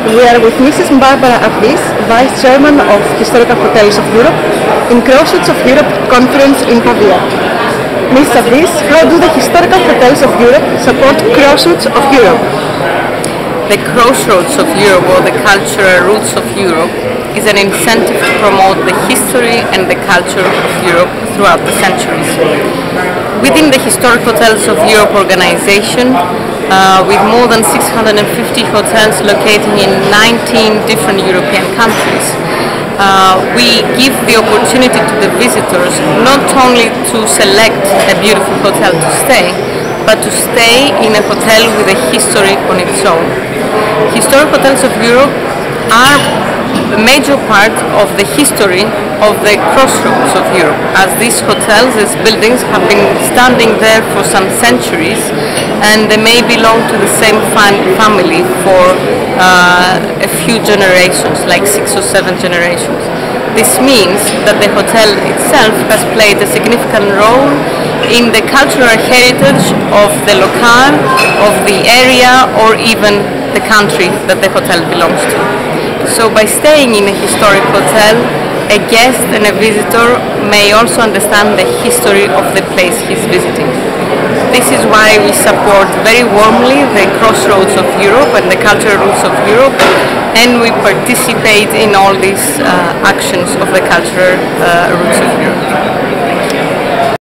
We are with Mrs. Barbara Avdis, Vice Chairman of Historical Hotels of Europe, in Croassroads of Europe conference in Pavia. Mrs. Avdis, how do the Historical Hotels of Europe support Croassroads of Europe? The Crossroads of Europe, or the cultural roots of Europe, is an incentive to promote the history and the culture of Europe throughout the centuries. Within the Historic Hotels of Europe organization, with more than 650 hotels located in 19 different European countries, we give the opportunity to the visitors not only to select a beautiful hotel to stay, but to stay in a hotel with a history on its own. Historic Hotels of Europe are a major part of the history of the Crossroads of Europe, as these hotels, these buildings, have been standing there for some centuries, and they may belong to the same family for a few generations, like 6 or 7 generations. This means that the hotel itself has played a significant role in the cultural heritage of the locale, of the area, or even the country that the hotel belongs to. So by staying in a historic hotel, a guest and a visitor may also understand the history of the place he's visiting. This is why we support very warmly the Crossroads of Europe and the cultural roots of Europe, and we participate in all these actions of the cultural roots of Europe.